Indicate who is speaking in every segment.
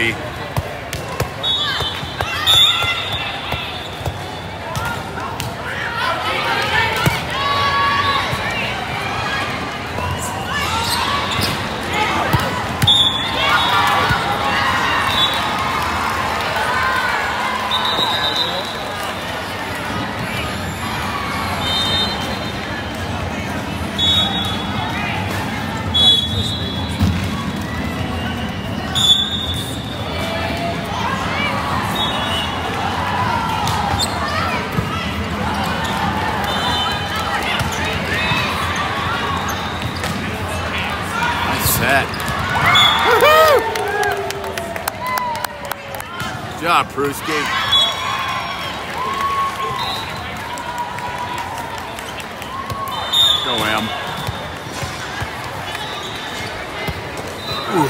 Speaker 1: be. Set. Woohoo! Good job, Pruski. Go, Em. Ooh.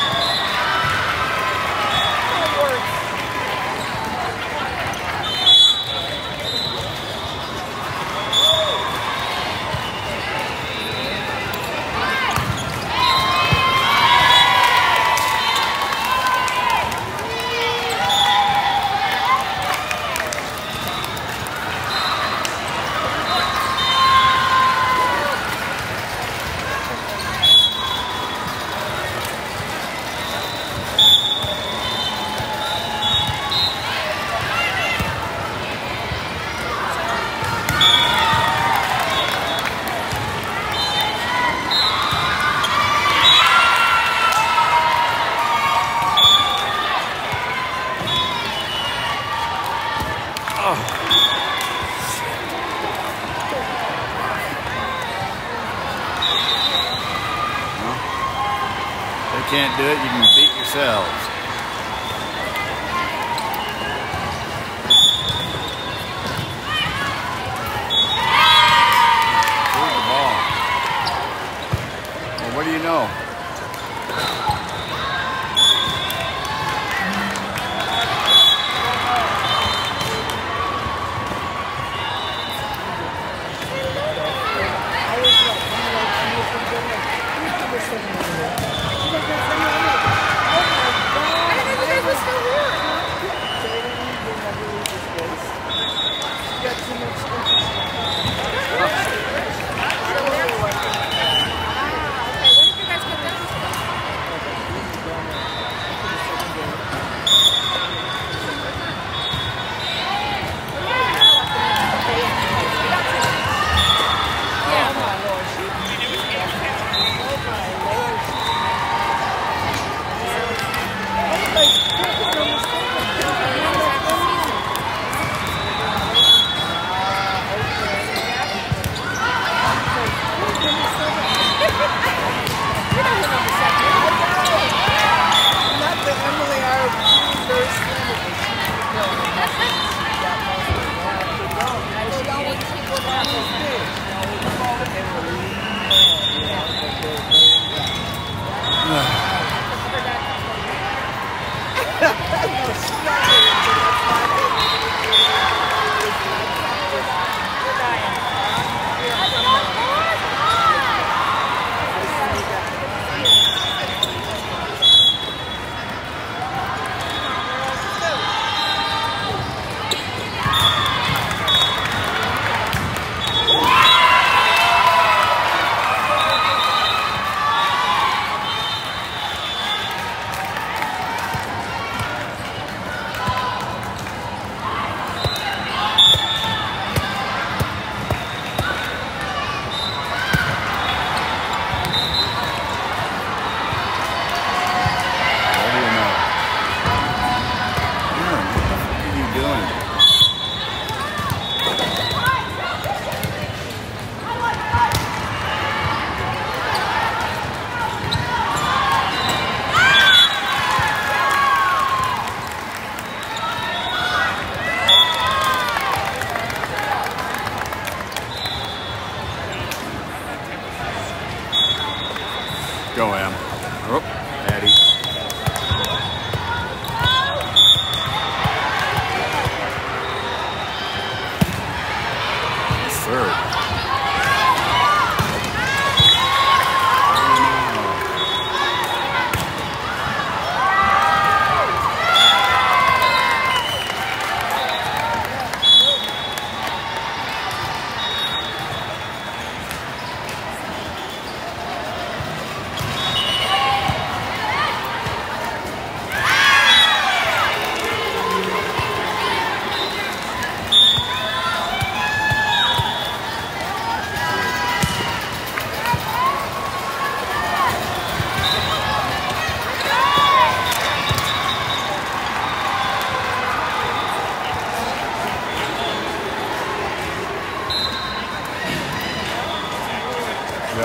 Speaker 1: Can't do it, you can beat yourselves. Here's the ball. Well, what do you know?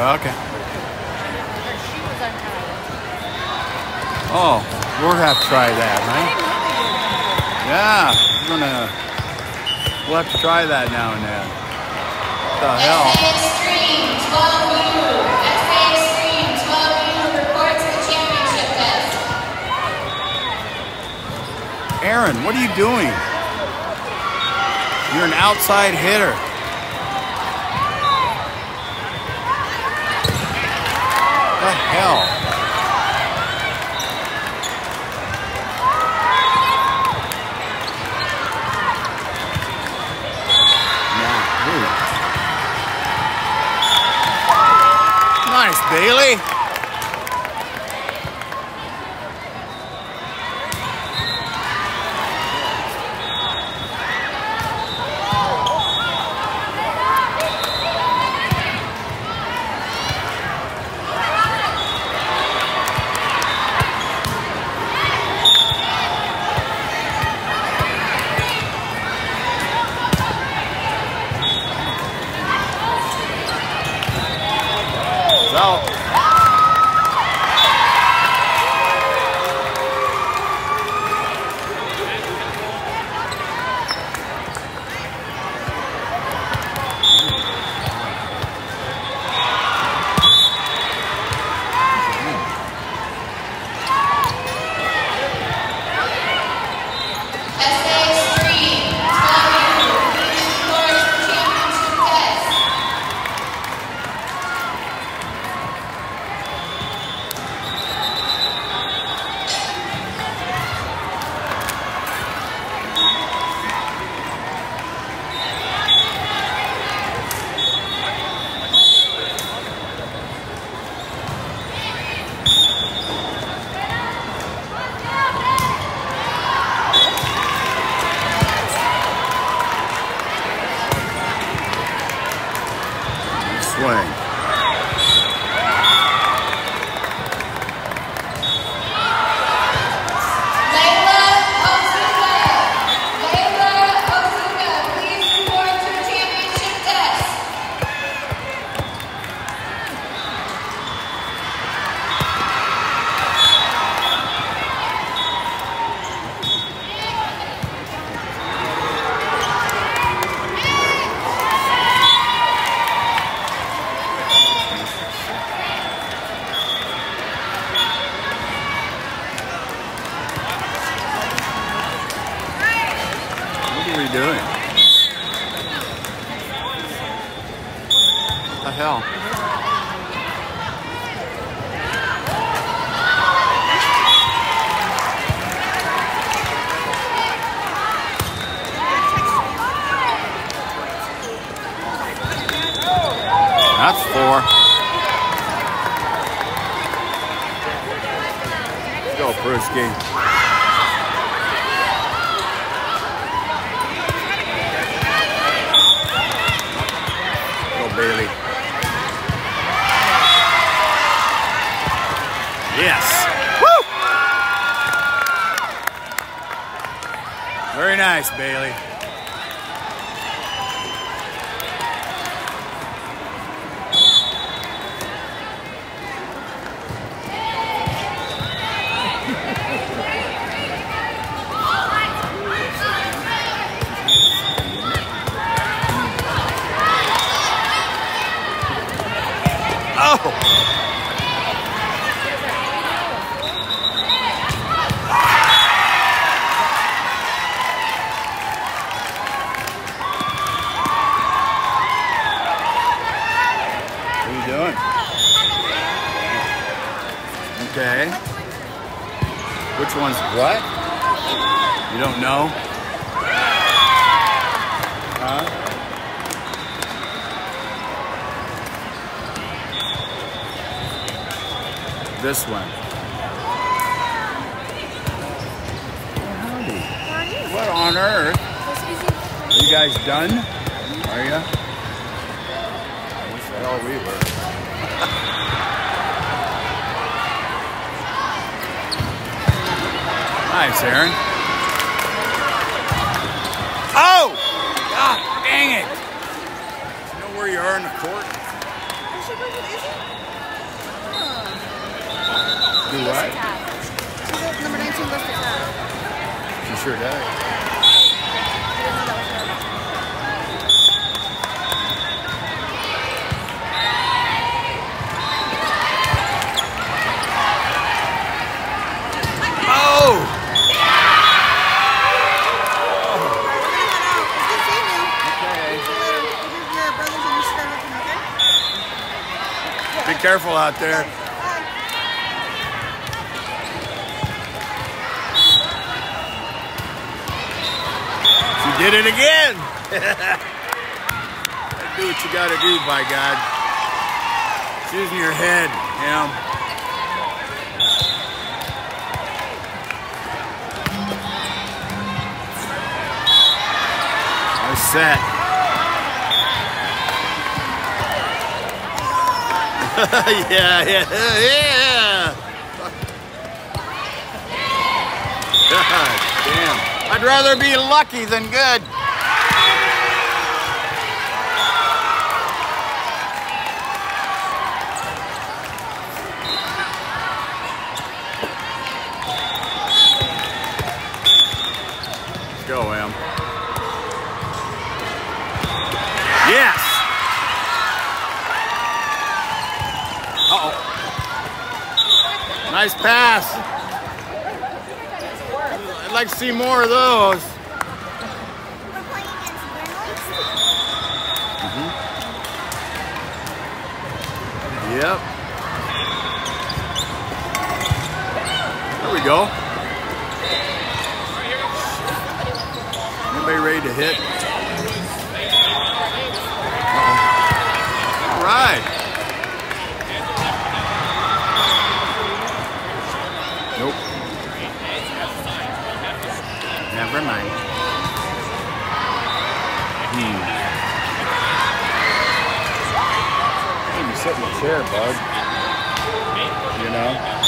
Speaker 1: Okay. Oh, we'll have to try that, right? Yeah, we'll have to try that now and then. What the hell?
Speaker 2: SA Extreme 12U. SA Extreme 12U reports the championship test.
Speaker 1: Aaron, what are you doing? You're an outside hitter. What the hell? Nice, Bailey. It's out. Swing.
Speaker 2: Layla Ozuka, please report to championship test.
Speaker 1: What are we doing? What the hell? That's 4. Let's go, Brewski. Bailey. Yes. Woo! Very nice, Bailey. Oh! What are you doing? Okay. Which one's what? You don't know? Huh? This one. What on earth? Are you guys done? Are you? I wish that all we were. Nice, Aaron. Oh! God dang it! You know where you are in the court? Do what?
Speaker 3: Number 19 goes to tab.
Speaker 1: She sure does. Be careful out there. She did it again. Do what you gotta do, by God. It's using your head, Em. Nice set. yeah. God damn. I'd rather be lucky than good. Let's go, Em. Yes! Uh-oh. Nice pass. I'd like to see more of those. Yep. There we go. Anybody ready to hit? All right. Nope. Never mind. You sit in the chair, bud. You know?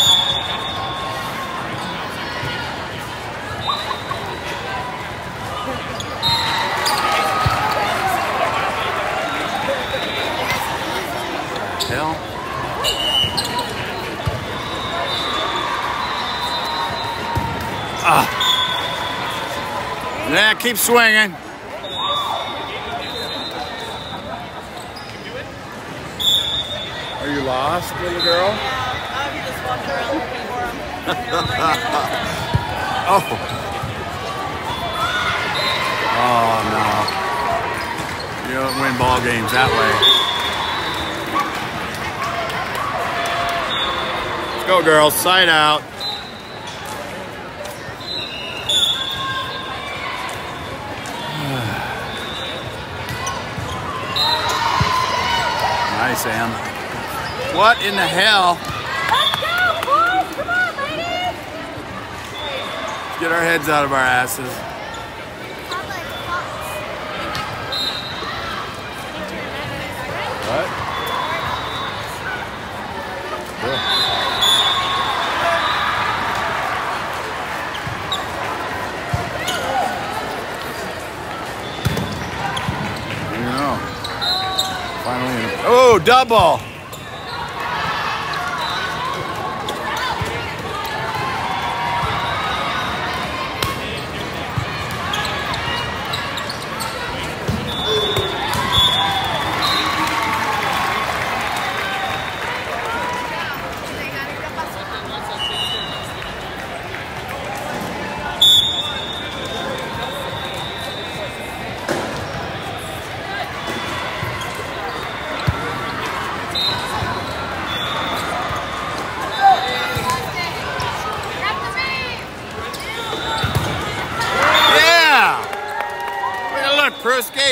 Speaker 1: Hell. Ah. Yeah, keep swinging. Are you lost, little girl?
Speaker 3: Yeah, I'm just walking around looking for him.
Speaker 1: Oh. Oh, no. You don't win ball games that way. Let's go, girls. Side out. Nice, Em. What in the hell?
Speaker 3: Let's go, boys! Come on, ladies!
Speaker 1: Let's get our heads out of our asses. What? Cool. You know. Finally. Oh, double! Prusky.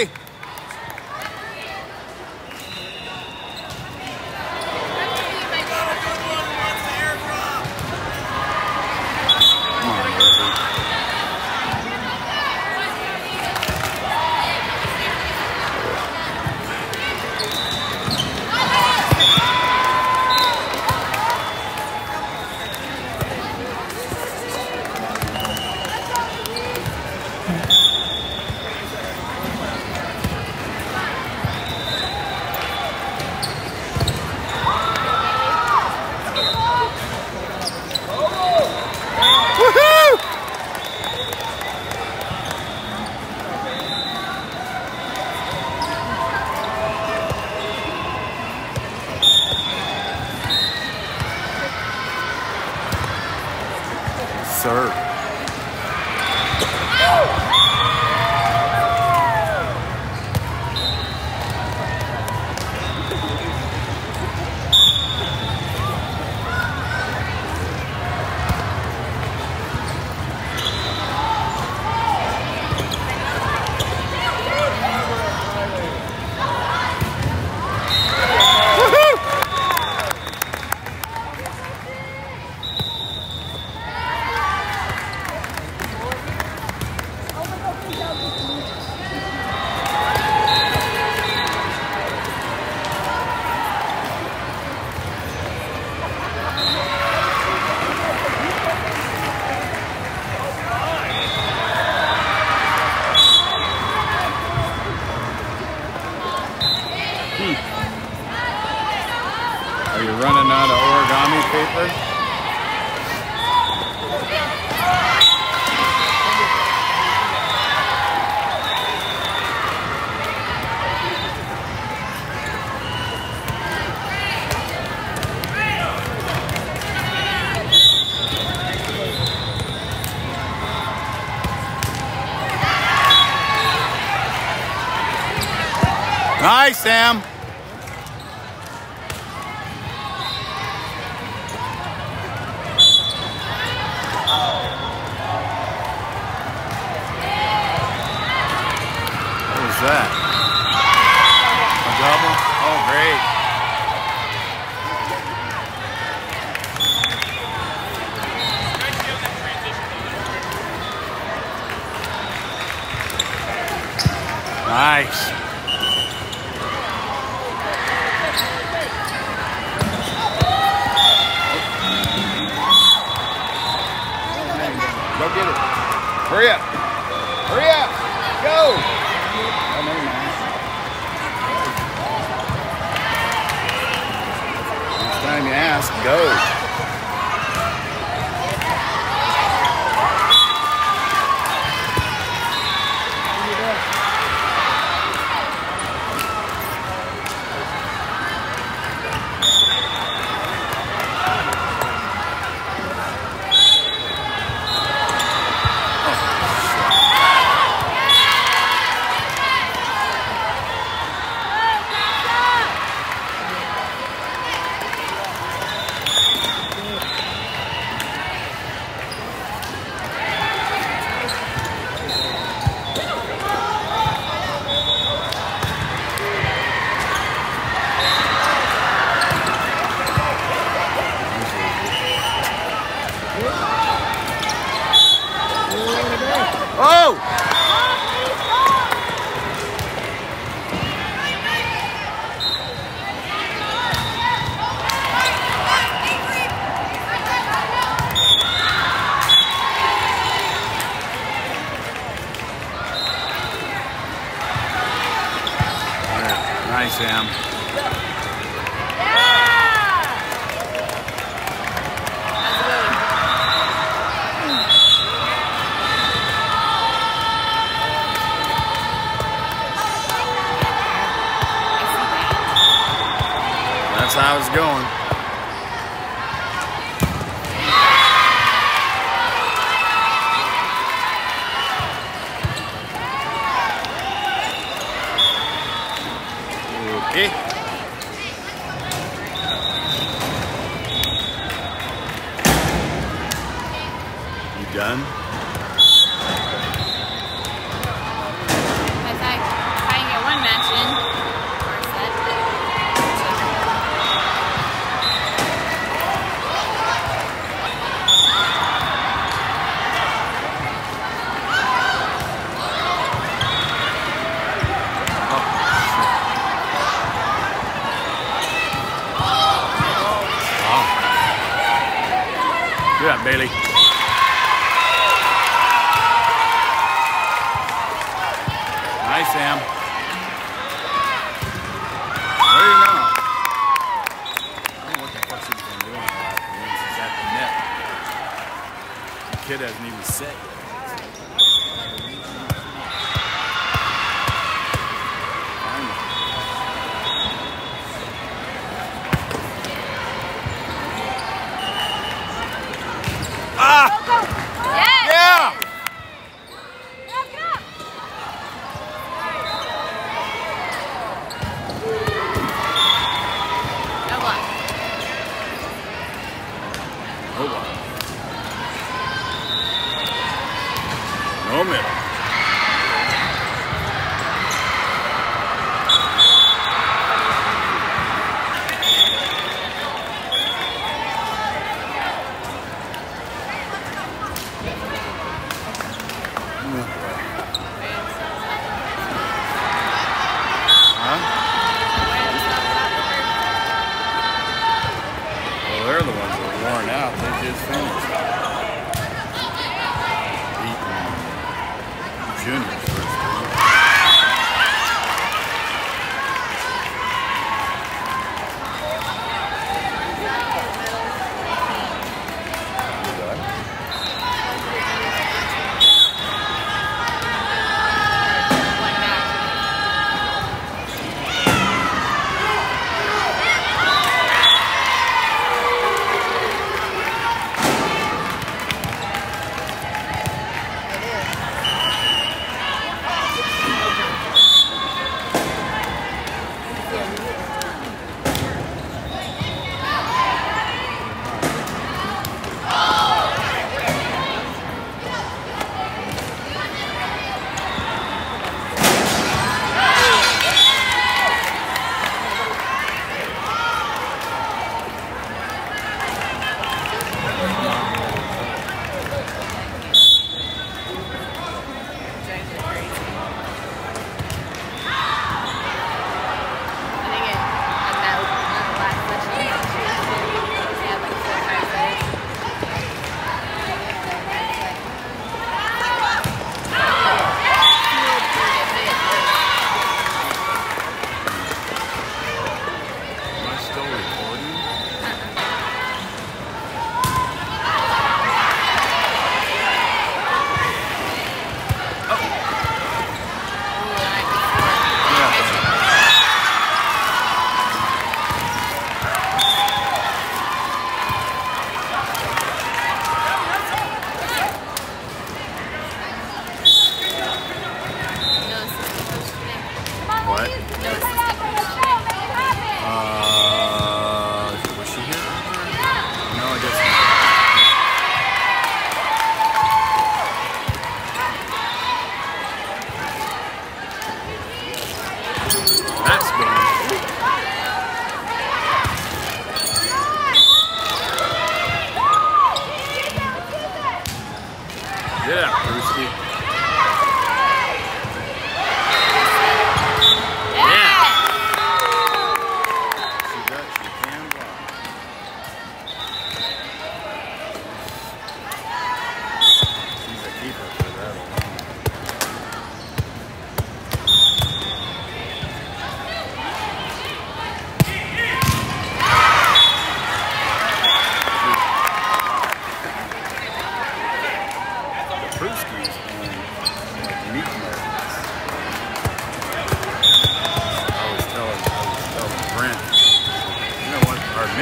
Speaker 1: Nice, Sam. What was that? A double? Oh, great. Nice. Go get it. Hurry up. Hurry up. Go. Oh, never mind. Next time you ask, go. Oh! Nice, Sam. That's how it's going. Okay. You done?
Speaker 2: If I can get one match in, or set.
Speaker 1: Good job, Bailey. Nice, Sam. Where are you now? I don't know what the fuck she's been doing since she's at the net. The kid hasn't even set yet. Ah!
Speaker 2: Yes!
Speaker 1: Yeah!
Speaker 2: No block.
Speaker 1: Hold on.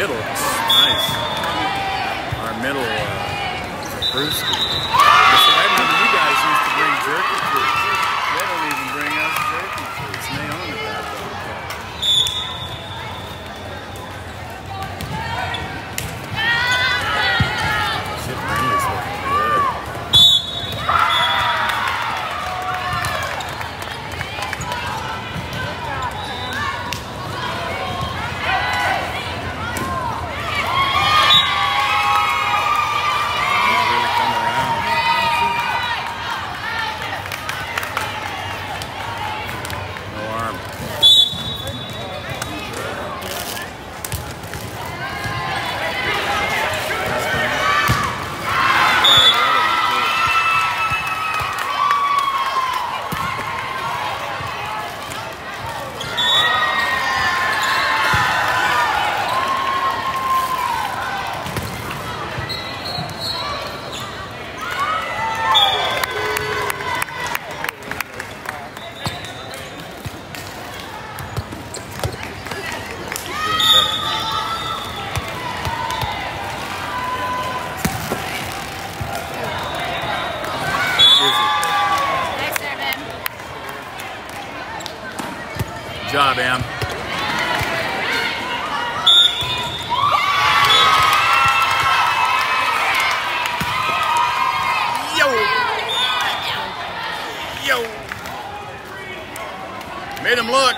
Speaker 1: middle, nice. Our middle, Bruce. I remember you guys used to bring jerky fruits. They don't even bring us jerky fruits, and they own it that way. Shit, Brindley's looking good. Good job, Am. Yo! Yo! Made him look.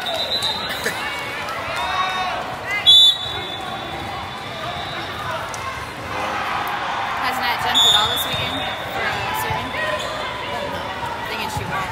Speaker 4: Has Nat jumped at all this weekend for serving? Thinking she won't.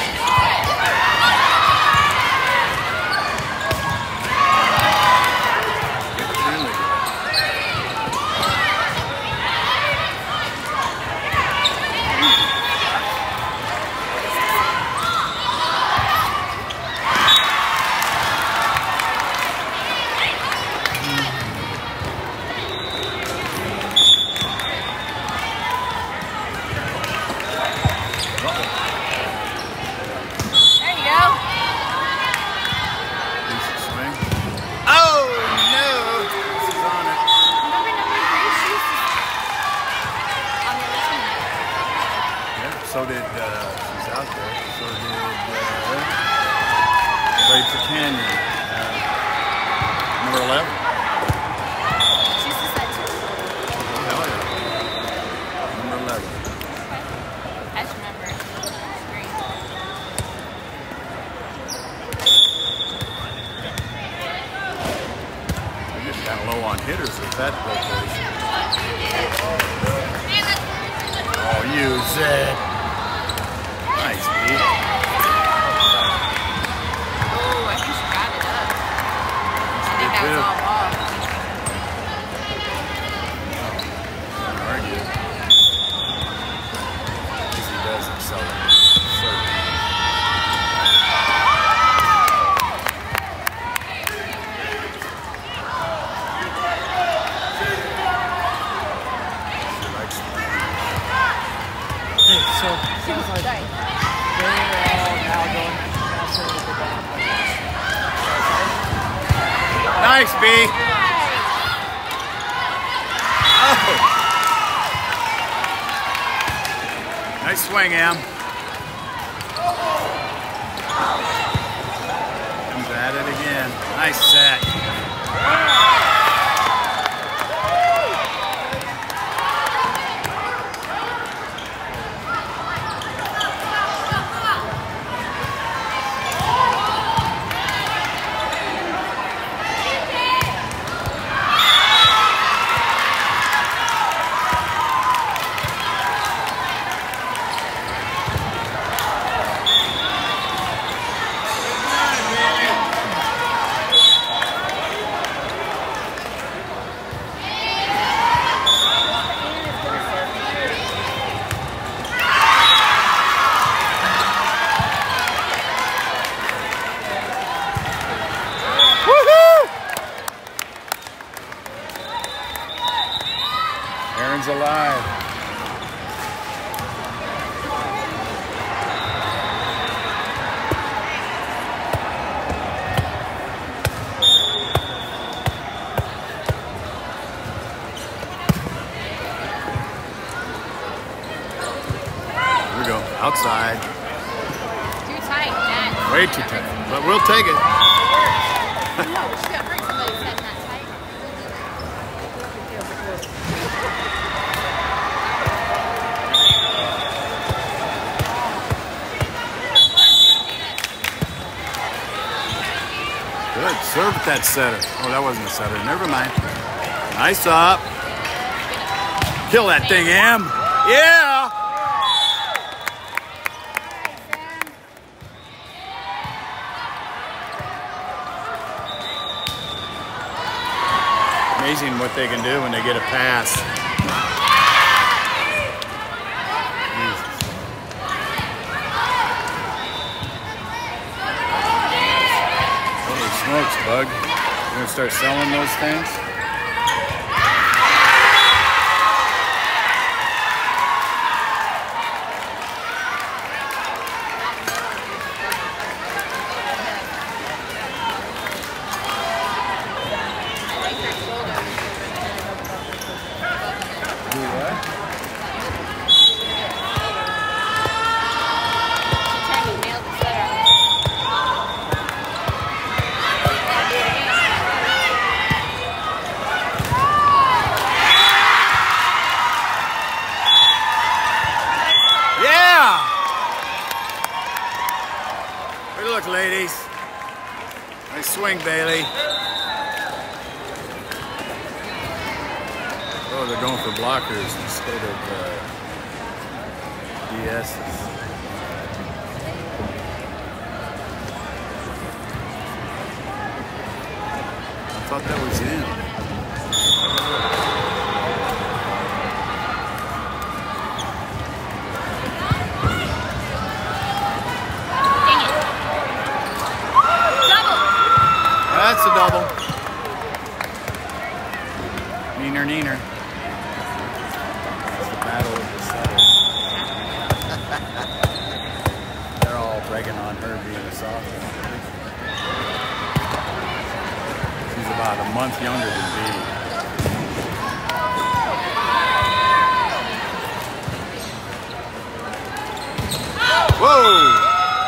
Speaker 1: So did, she's out there, so did Rachel Canyon, number 11.
Speaker 4: She's just that too.
Speaker 1: Hell yeah. Number 11.
Speaker 4: Okay. I just remember. It's green.
Speaker 1: We're getting kind of low on hitters at that location. Oh, use it. Nice, Pete.
Speaker 4: Oh, I think she got it up. I think that was all ball.
Speaker 1: Can't argue. Easy does excel.
Speaker 5: So, sounds like they're now going faster with the ball.
Speaker 1: Nice, B. Oh. Nice swing, Am. Comes at it again. Nice set. outside.
Speaker 4: Too tight, Matt.
Speaker 1: Way too tight. But we'll take it.
Speaker 4: No, but you got hurt somebody setting that tight.
Speaker 1: Good. Serve at that setter. Oh, that wasn't a setter. Never mind. Nice up. Kill that thing, Em. Yeah. Amazing what they can do when they get a pass. Holy smokes, Bug. You gonna start selling those things? Do what?
Speaker 4: Trying to nail the setter.
Speaker 1: Yeah! Good look, ladies. Nice swing, Bailey. Oh, they're going for blockers instead of DSs. I thought that was in. That's a double. Neener, neener. It's the battle of the setters. They're all breaking on her being a sophomore. She's about a month younger than me. Whoa!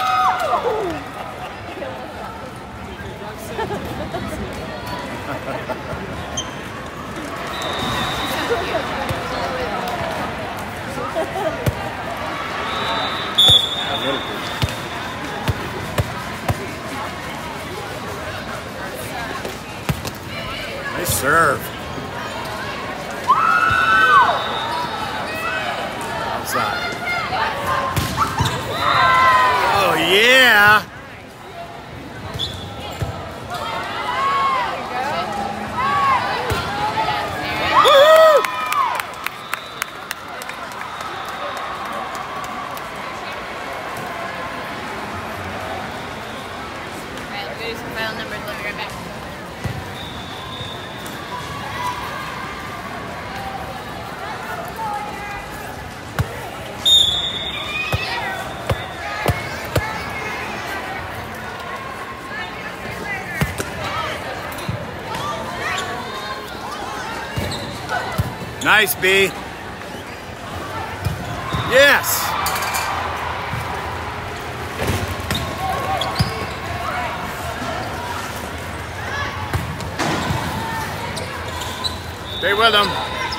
Speaker 1: Nice serve. Outside. Oh, yeah. Nice, B. Yes. Stay with him.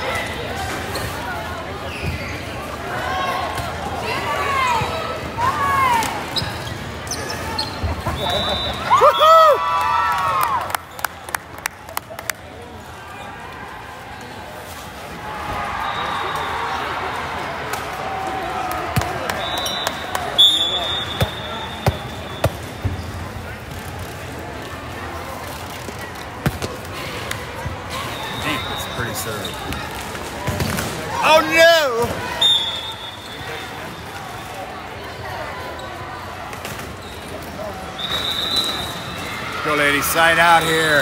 Speaker 1: Woohoo! Pretty serve. Oh no! Go, ladies, side out here.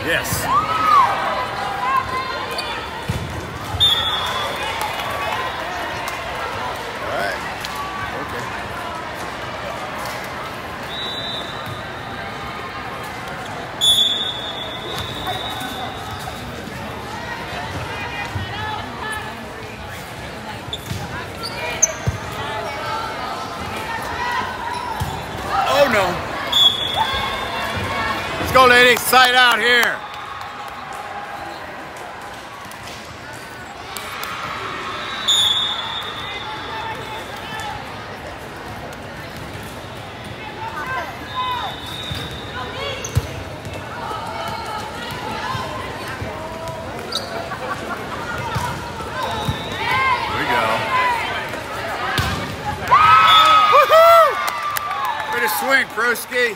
Speaker 1: Yes. All right. Okay. Oh no. Let's go, ladies. Side out here. Here we go. Woohoo! Way to swing, Broski.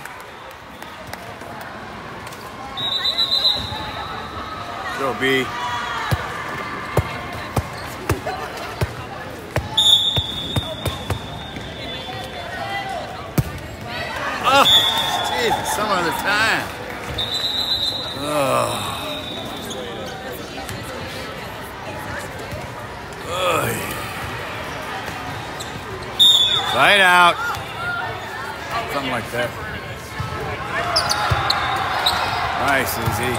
Speaker 1: Go, B. Oh, Jesus, some other time. Oh. Side out. Something like that. Nice, Izzy.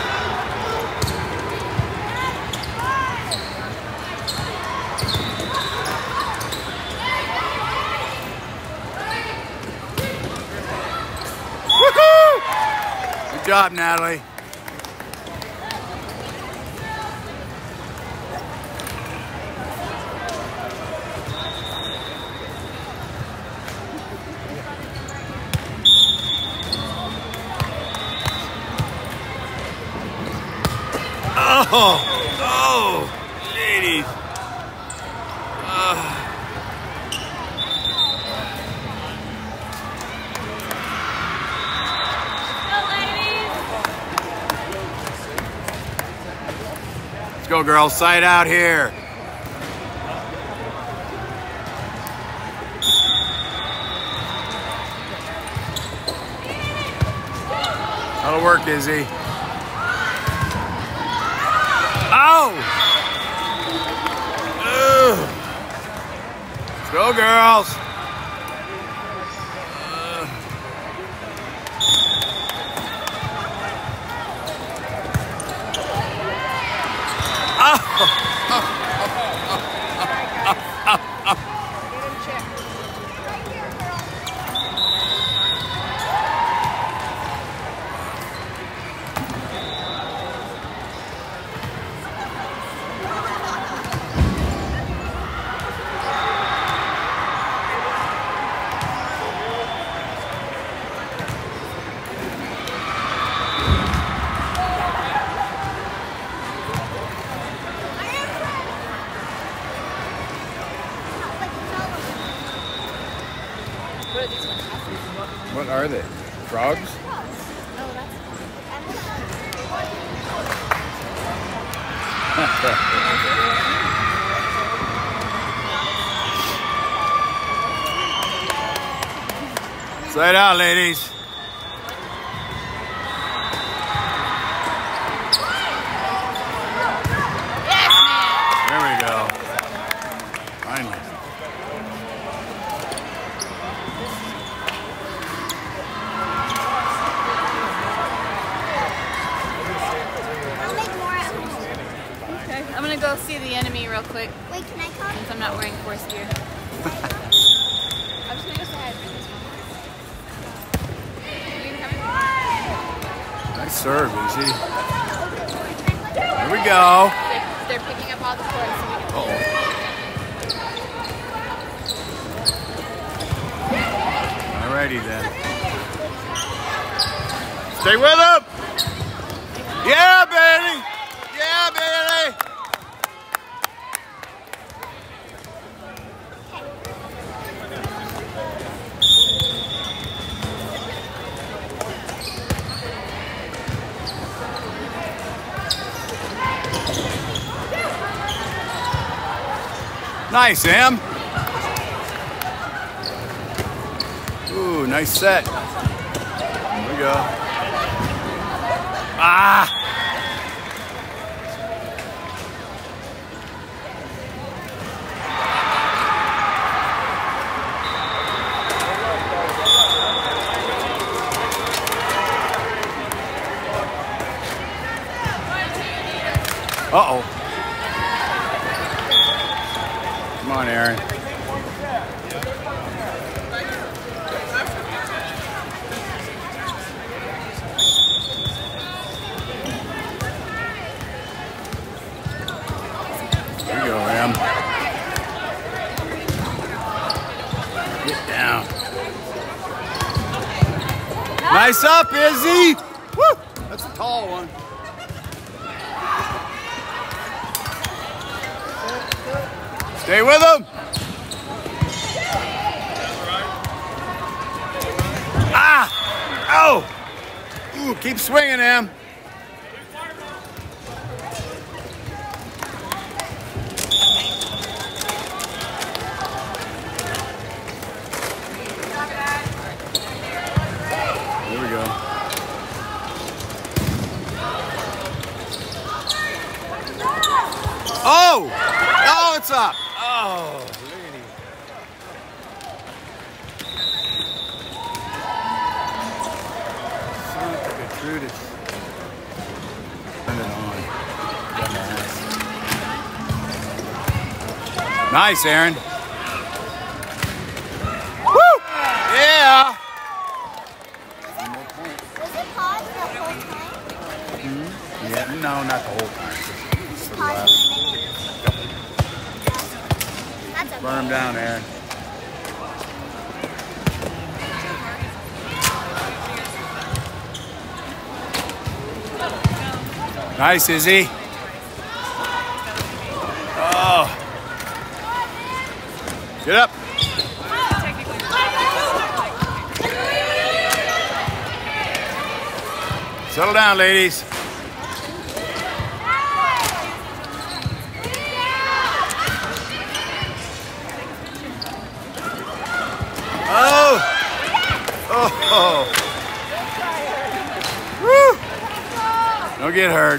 Speaker 1: Woohoo! Good job, Natalie. Oh, oh, ladies. Let's go, girls. Side out here. That'll work, Izzy. Oh! Ugh. Let's go, girls. What are they? Frogs? Side out, ladies.
Speaker 4: Yes, man.
Speaker 1: There we go. Finally.
Speaker 4: Okay, I'm gonna go see the enemy real quick
Speaker 2: Wait, can I come?
Speaker 4: since I'm not wearing force gear. I'm just gonna go say hi. You coming?
Speaker 1: Nice serve, Izzy. Here we go.
Speaker 4: They're picking up all the courts. So we can
Speaker 1: Alrighty then. Stay with him. Yeah, baby. Yeah, baby. Nice, Em. Ooh, nice set. Here we go. Ah! Uh-oh. Come on, Aaron. There you go, Em. Get down. Nice up, Izzy. Woo! That's a tall one. Stay with him. Ah! Oh! Ooh, keep swinging, Em. Here we go. Oh! Oh, it's up. Oh, lady. Son of a Gertrudis. Turn it on. Nice, Aaron. Woo! Yeah.
Speaker 2: Was it paused the whole time?
Speaker 1: Yeah, no, not the whole time. Just for the last.
Speaker 2: That's okay.
Speaker 1: Burn him down, Aaron. Nice, Izzy. Oh. Get up. Settle down, ladies. Oh! Oh! Woo! Don't get hurt.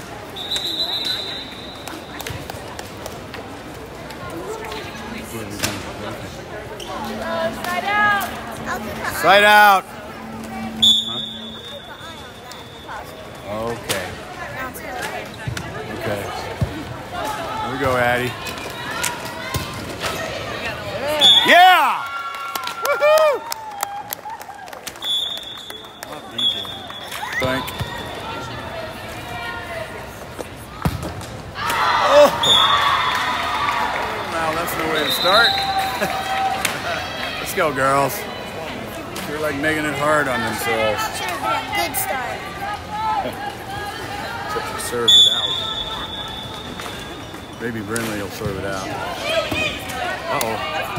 Speaker 3: Side out.
Speaker 1: Side out.
Speaker 2: I'll keep an eye on that.
Speaker 1: Okay.
Speaker 2: Now it's good.
Speaker 1: Okay. Here we go, Addie. Yeah! Woohoo! What DJ? Thank you. Oh! Now that's no way to start. Let's go, girls. They're like making it hard on themselves.
Speaker 2: Should have been a good start.
Speaker 1: Except for serve it out. Maybe Brinley will serve it out. Uh-oh.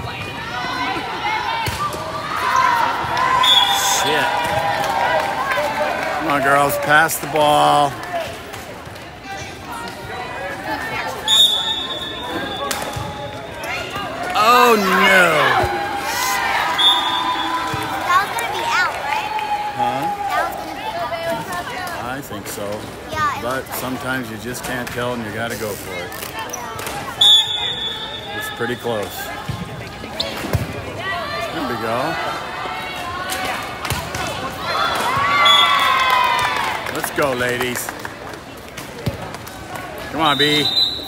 Speaker 1: Shit. Come on, girls. Pass the ball. Oh, no.
Speaker 2: That was going to be out, right?
Speaker 1: Huh?
Speaker 2: That was going to be out.
Speaker 1: I think so.
Speaker 2: Yeah. it
Speaker 1: But
Speaker 2: looks like-
Speaker 1: sometimes you just can't tell and you got to go for it.
Speaker 2: Yeah.
Speaker 1: It's pretty close. There we go. Let's go, ladies. Come on, B.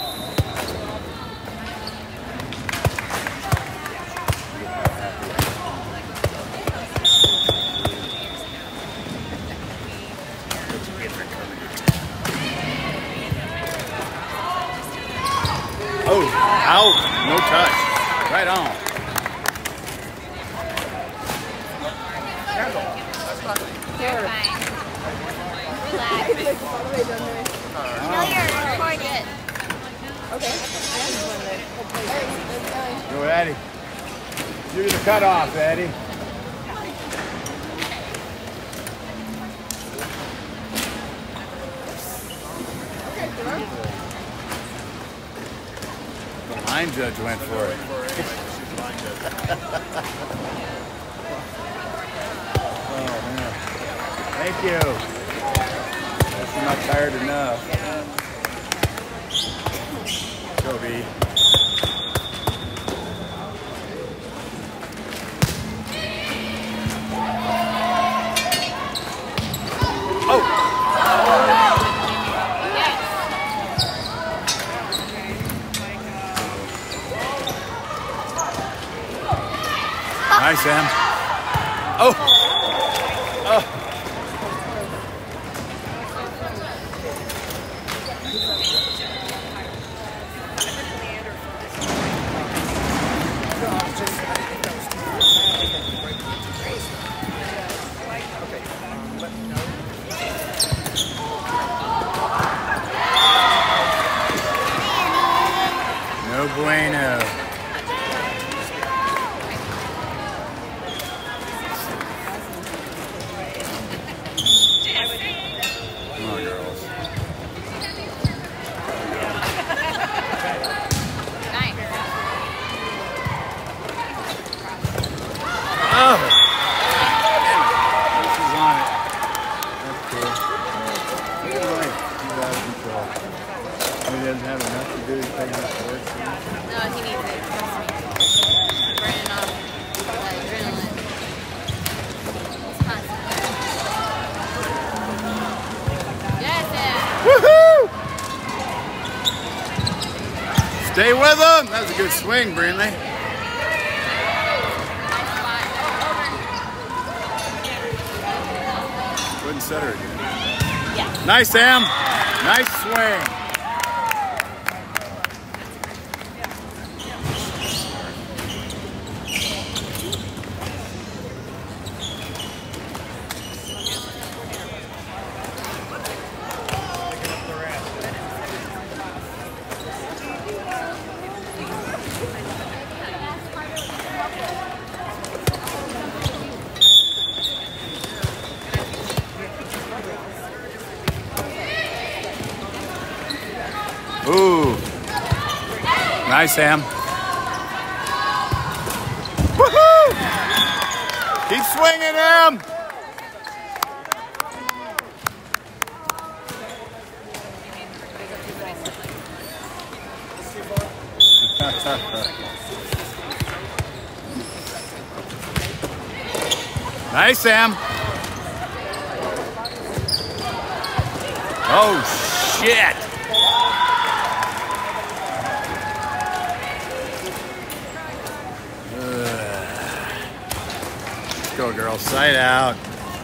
Speaker 1: Oh, out. No touch. Right on.
Speaker 4: You're fine. Relax.
Speaker 2: You know you're recording.
Speaker 1: Go, Eddie. Do the cutoff, Eddie. The line judge went for it. Oh, man. Thank you. You're not tired enough. Go, B. Oh! Nice, Sam. Oh! Oh! No bueno. Come on, girls.
Speaker 4: Nice.
Speaker 1: Oh! She's on it. That's cool. Look at Mike. He's out of control. He doesn't have enough to do. He's taking up sports.
Speaker 4: No, he needs it. Trust me. Burning off that adrenaline. It's constant. Yes, Sam.
Speaker 1: Woohoo! Stay with him. That was a good swing, Brindley.
Speaker 4: Nice spot.
Speaker 1: Wouldn't set her again.
Speaker 4: Yeah.
Speaker 1: Nice, Sam. Nice swing. Ooh. Nice, Sam. Woohoo! Keep swinging, Sam. Nice, Sam. Oh, shit. Let's go, girls. Side out.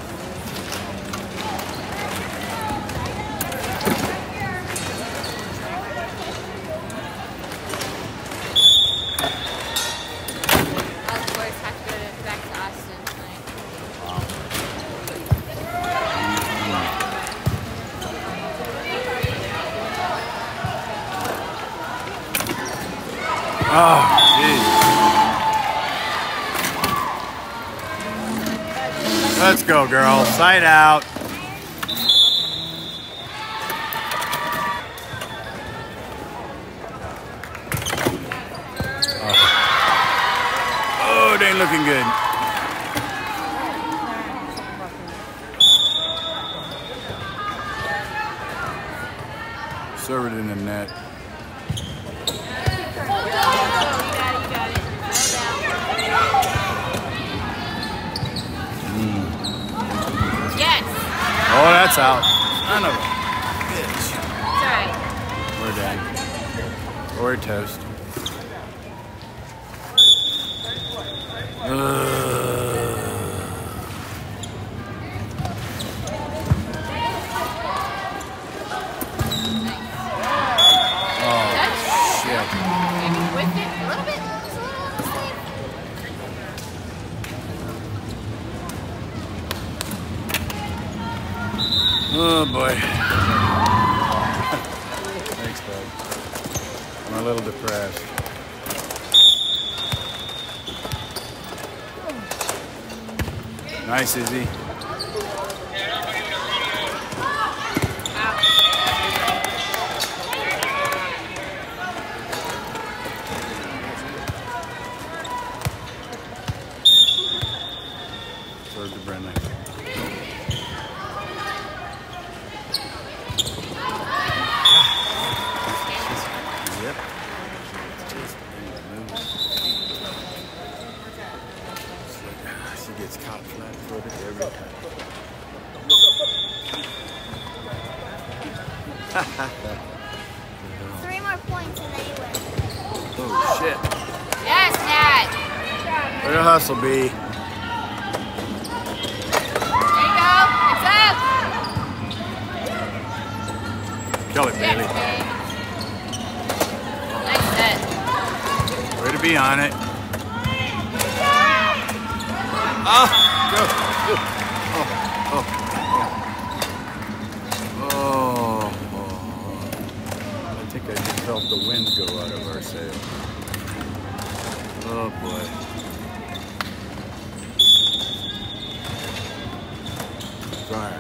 Speaker 4: All the boys have to go back to Austin tonight.
Speaker 1: Oh, jeez. Let's go, girls. Side out. Oh, it ain't looking good. Serve it in the net.
Speaker 4: Yes.
Speaker 1: Oh, that's out. Son of a bitch.
Speaker 4: It's alright.
Speaker 1: We're done. We're toast. Oh, shit.
Speaker 4: Maybe whipped it a little bit. Just a little on the side.
Speaker 1: Oh, boy. Thanks, bud. I'm a little depressed. Nice, Izzy. Serve to Brenda.
Speaker 3: 3 more points and then you win.
Speaker 1: Oh, shit.
Speaker 4: Yes, Nat.
Speaker 1: Way to hustle, B.
Speaker 4: There you go. It's up.
Speaker 1: Kill it,
Speaker 4: Yes,
Speaker 1: Bailey.
Speaker 4: babe. Nice set.
Speaker 1: Way to be on it. Ah! Go. Oh. I think I just felt the wind go out of our sail. Oh boy. Sorry.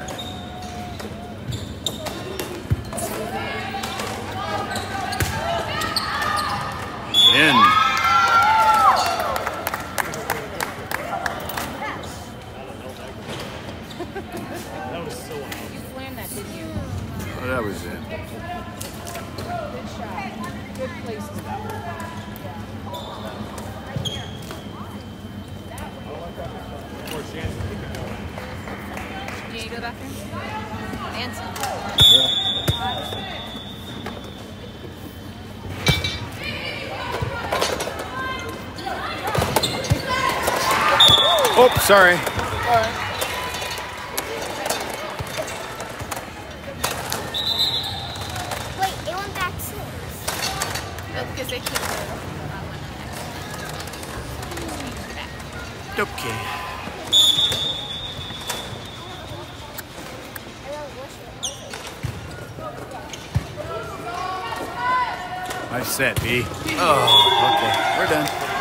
Speaker 1: In.
Speaker 4: You slammed that, didn't you?
Speaker 1: Oh, that was it.
Speaker 5: Good shot. Good places.
Speaker 4: Do you go back there? Manson.
Speaker 1: Oh, sorry.
Speaker 3: Wait, it went back 6.
Speaker 4: That's because they keep the
Speaker 1: Okay. Nice set, B. Oh, okay. We're done.